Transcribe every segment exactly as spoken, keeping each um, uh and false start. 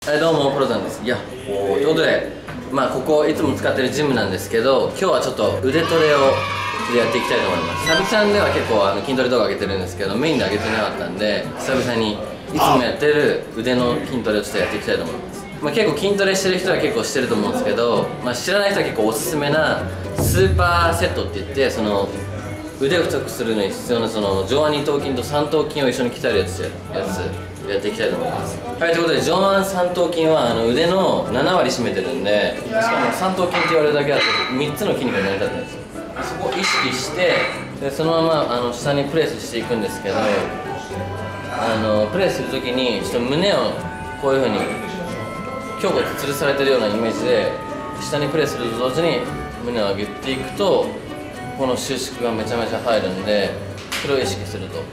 はい、どうも、プロさんです。いや、おー、ということで、まあ、ここ、いつも使ってるジムなんですけど、今日はちょっと腕トレをやっていきたいと思います。サビちゃんでは結構あの筋トレ動画上げてるんですけど、メインで上げてなかったんで、久々にいつもやってる腕の筋トレをちょっとやっていきたいと思います。まあ、結構筋トレしてる人は結構してると思うんですけど、まあ、知らない人は結構おすすめなスーパーセットって言って、その腕を太くするのに必要なその上腕二頭筋と三頭筋を一緒に鍛えるやつやつやっていきたいと思います。はい、ということで上腕三頭筋はあの腕のななわり占めてるんで、しかも三頭筋って言われるだけだとみっつの筋肉が成り立ってるんですよ。そこを意識してでそのままあの下にプレスしていくんですけど、あのプレスするときにちょっと胸をこういうふうに胸骨吊るされてるようなイメージで下にプレスすると同時に胸を上げていくとこの収縮がめちゃめちゃ入るんで、それを意識すると、はい、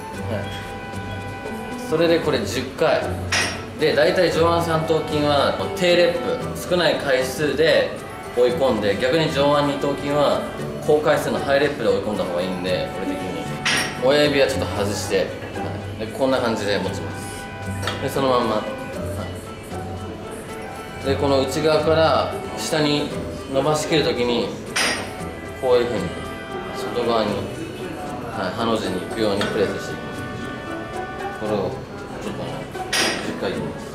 それでこれじゅっかいで、大体上腕三頭筋は低レップ少ない回数で追い込んで、逆に上腕二頭筋は高回数のハイレップで追い込んだ方がいいんで、これ的に親指はちょっと外して、はい、でこんな感じで持ちます。でそのまんま、はい、でこの内側から下に伸ばしきるときにこういうふうに外側に、はい、ハの字に行くようにプレスしていきます。これをちょっとじゅっかいいきます。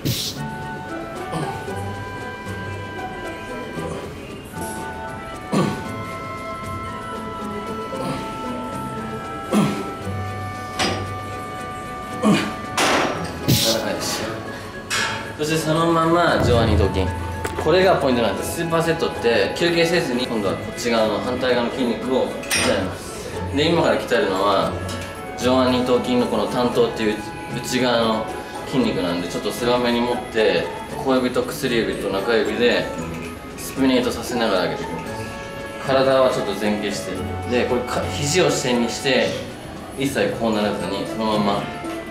そしてそのまま上腕二頭筋、これがポイントなんです。スーパーセットって休憩せずに今度はこっち側の反対側の筋肉を鍛えます。で今から鍛えるのは上腕二頭筋のこの短頭っていう内側の筋肉なんで、ちょっと狭めに持って小指と薬指と中指でスピネートさせながら上げていきます。体はちょっと前傾して、でこれか肘を支点にして一切こうならずにそのまま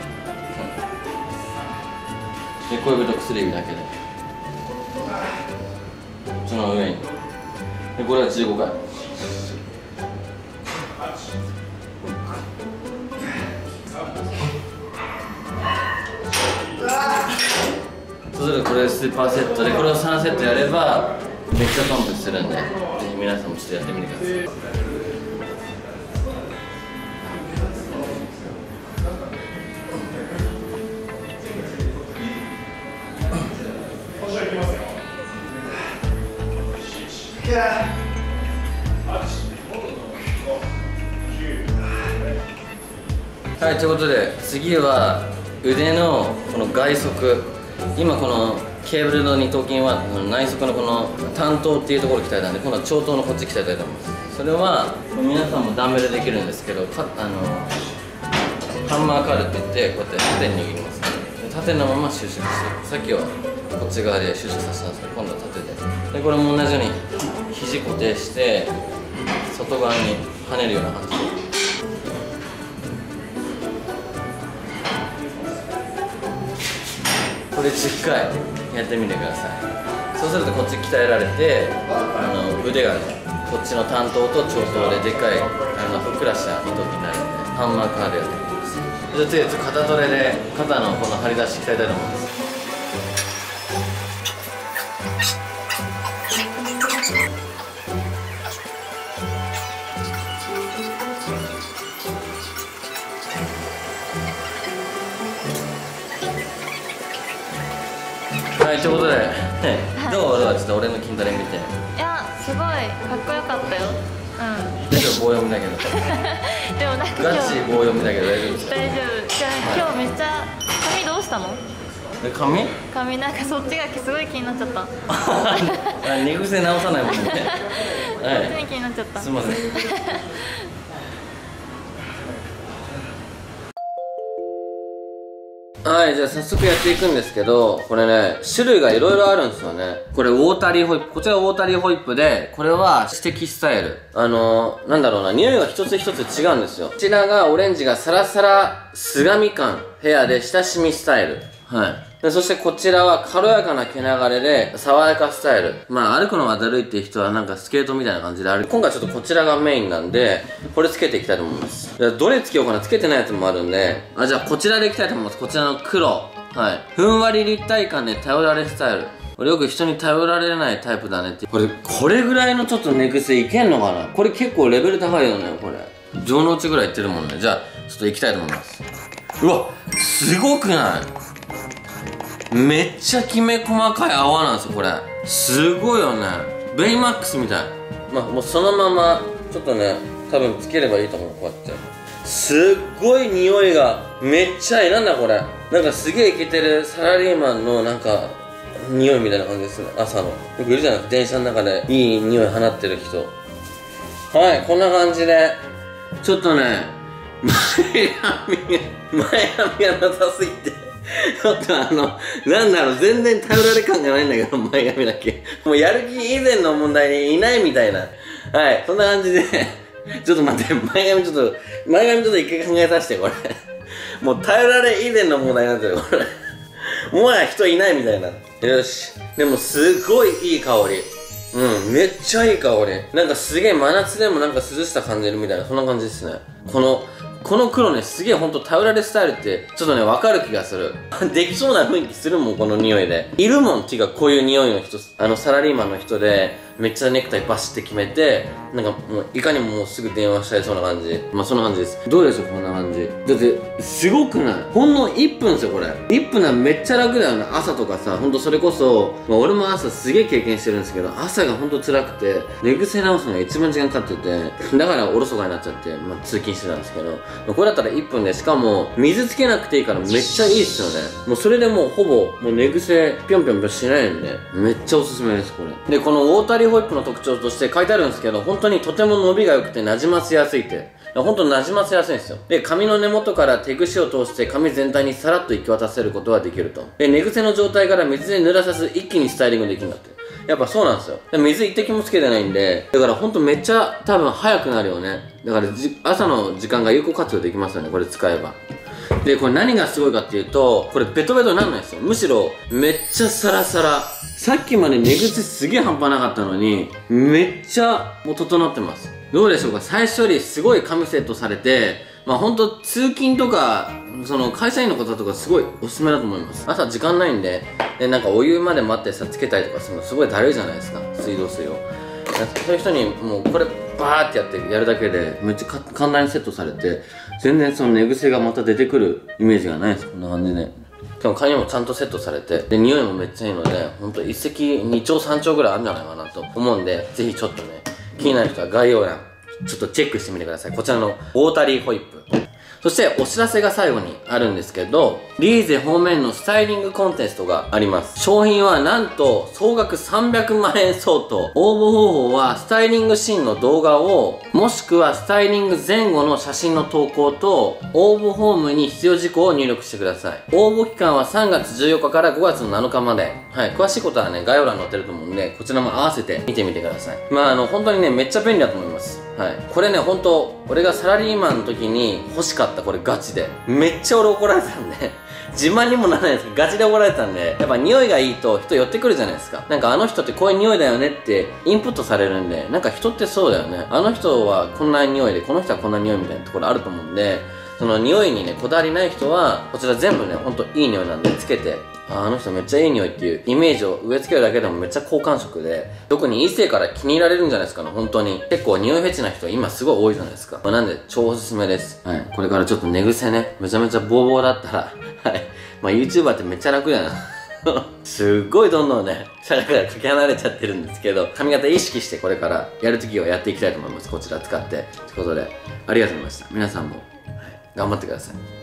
で小指と薬指だけでその上に、でこれはじゅうごかい。そうするとこれスーパーセットで、これをさんセットやればめっちゃパンプするんで、ぜひ皆さんもちょっとやってみてください。はい、ということで次は腕のこの外側、今このケーブルの二頭筋は内側のこの短頭っていうところを鍛えたんで、今度は長頭のこっち鍛えたいと思います。それは皆さんもダンベルできるんですけど、かあのハンマーカールって言ってこうやって縦に握ります。縦のまま収縮していく。さっきはこっち側で収縮させたんですけど、今度は縦で、でこれも同じように肘固定して外側に跳ねるような感じで、これじゅっかいやってみてください。そうするとこっち鍛えられて、あの腕がねこっちの短頭と長頭ででかいあのふっくらした二頭筋になるので、ハンマーカールやっていきます。じゃあ次は肩トレで肩のこの張り出し鍛えたいと思います。はい、ということで、どうどうちょっと俺の筋トレ見て。 いや、すごいかっこよかったよ。うん。 大丈夫、棒読みだけど。 でもなんかガチ棒読みだけど大丈夫ですか？ 大丈夫。じゃあ今日めっちゃ髪どうしたの？ え、髪？ 髪なんかそっちがすごい気になっちゃった。 あ、寝癖直さないもんね。 はい。そっちに気になっちゃった。 すみません。はい、じゃあ早速やっていくんですけど、これね、種類がいろいろあるんですよね。これウォータリーホイップ。こちらウォータリーホイップで、これは指摘スタイル。あのー、なんだろうな、匂いが一つ一つ違うんですよ。こちらがオレンジがサラサラスガミ感ヘアで親しみスタイル。はい。で、そしてこちらは軽やかな毛流れで、爽やかスタイル。まあ、歩くのがだるいっていう人はなんかスケートみたいな感じで歩く。今回ちょっとこちらがメインなんで、これつけていきたいと思います。どれつけようかな、つけてないやつもあるんで、あ、じゃあこちらでいきたいと思います。こちらの黒。 はい。ふんわり立体感で頼られスタイル。俺よく人に頼られないタイプだねって。これ、これぐらいのちょっと寝癖いけんのかな。これ結構レベル高いよね、これ。城之内ぐらいいってるもんね。じゃあ、ちょっと行きたいと思います。うわ、すごくないめっちゃきめ細かい泡なんですよ、これ。すごいよね。ベイマックスみたい。まあ、もうそのまま、ちょっとね、多分つければいいと思う、こうやって。すっごい匂いが、めっちゃいい。なんだこれ。なんかすげえイケてるサラリーマンのなんか、匂いみたいな感じですね、朝の。よくいるじゃないですか、電車の中でいい匂い放ってる人。はい、こんな感じで、ちょっとね、前髪が、前髪がなさすぎて、ちょっとあの、なんだろう、全然頼られ感がないんだけど、前髪だけ。もうやる気以前の問題にいないみたいな。はい、そんな感じで、ちょっと待って、前髪ちょっと、前髪ちょっと一回考えさせて、これ。もう頼られ以前の問題になってる、これ。もはや人いないみたいな。よし。でもすごいいい香り。うん、めっちゃいい香り。なんかすげえ真夏でもなんか涼しさ感じるみたいな、そんな感じですね。この、この黒ね、すげえほんと頼られスタイルって、ちょっとね、わかる気がする。できそうな雰囲気するもん、この匂いで。いるもん、てかこういう匂いの人、あの、サラリーマンの人で、めっちゃネクタイバシって決めて、なんかもう、いかにももうすぐ電話しちゃいそうな感じ。まあ、そんな感じです。どうでしょう、こんな感じ。だって、すごくないほんのいっぷんですよ、これ。いっぷんはめっちゃ楽だよね。朝とかさ、ほんとそれこそ、まあ、俺も朝すげえ経験してるんですけど、朝がほんと辛くて、寝癖直すのが一番時間かかってて、だからおろそかになっちゃって、まあ、通勤してたんですけど、これだったらいっぷんで、しかも、水つけなくていいからめっちゃいいっすよね。もうそれでもうほぼ、もう寝癖、ぴょんぴょんぴょんしないんで、めっちゃおすすめです、これ。で、このウォータリーホイップの特徴として書いてあるんですけど、本当にとても伸びが良くて馴染ませやすいって。本当に馴染ませやすいんですよ。で、髪の根元から手ぐしを通して髪全体にさらっと行き渡せることができると。で、寝癖の状態から水で濡らさず一気にスタイリングできるんだって。やっぱそうなんですよ。で水一滴もつけてないんで、だからほんとめっちゃ多分早くなるよね。だからじ朝の時間が有効活用できますよね、これ使えば。で、これ何がすごいかっていうと、これベトベトになんないですよ。むしろめっちゃサラサラ。さっきまで寝癖すげえ半端なかったのに、めっちゃもう整ってます。どうでしょうか、最初よりすごい髪セットされて、まあほんと通勤とか、その会社員の方とかすごいおすすめだと思います。朝時間ないんで、で、なんかお湯まで待ってさ、つけたりとかするのすごいだるいじゃないですか、水道水を。そういう人にもうこれバーってやってやるだけで、めっちゃ簡単にセットされて、全然その寝癖がまた出てくるイメージがないです。こんな感じで。でも髪もちゃんとセットされて、で、匂いもめっちゃいいので、ほんと一石二鳥三鳥ぐらいあるんじゃないかなと思うんで、ぜひちょっとね、気になる人は概要欄、ちょっとチェックしてみてください。こちらのウォータリーホイップ。そしてお知らせが最後にあるんですけど、リーゼ方面のスタイリングコンテストがあります。商品はなんと総額さんびゃくまんえん相当。応募方法はスタイリングシーンの動画を、もしくはスタイリング前後の写真の投稿と、応募フォームに必要事項を入力してください。応募期間はさんがつじゅうよっかからごがつのなのかまで。はい、詳しいことはね、概要欄に載ってると思うんで、こちらも合わせて見てみてください。まああの、本当にね、めっちゃ便利だと思います。はい。これね、ほんと、俺がサラリーマンの時に欲しかった、これガチで。めっちゃ俺怒られてたんで、自慢にもならないですけど、ガチで怒られてたんで、やっぱ匂いがいいと人寄ってくるじゃないですか。なんかあの人ってこういう匂いだよねってインプットされるんで、なんか人ってそうだよね。あの人はこんな匂いで、この人はこんな匂いみたいなところあると思うんで、その匂いにね、こだわりない人は、こちら全部ね、ほんといい匂いなんでつけて、あ, あの人めっちゃいい匂いっていうイメージを植え付けるだけでもめっちゃ好感触で、特に異性から気に入られるんじゃないですかね、本当に。結構匂いフェチな人今すごい多いじゃないですか。まあ、なんで超おすすめです。はい。これからちょっと寝癖ね、めちゃめちゃボーボーだったら、はい。まあ YouTuber ってめっちゃ楽やな。すっごいどんどんね、社会からかけ離れちゃってるんですけど、髪型意識してこれからやるときはやっていきたいと思います。こちら使って。ということで、ありがとうございました。皆さんも、はい、頑張ってください。